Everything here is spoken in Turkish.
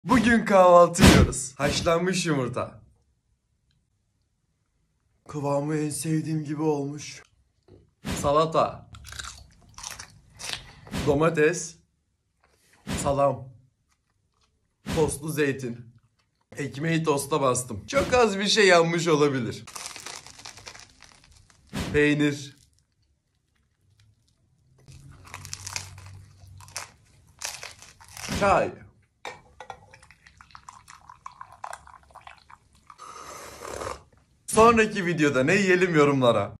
Bugün kahvaltı yiyoruz. Haşlanmış yumurta. Kıvamı en sevdiğim gibi olmuş. Salata. Domates. Salam. Tostlu zeytin. Ekmeği tosta bastım. Çok az bir şey yanmış olabilir. Peynir. Çay. Sonraki videoda ne yiyelim yorumlara.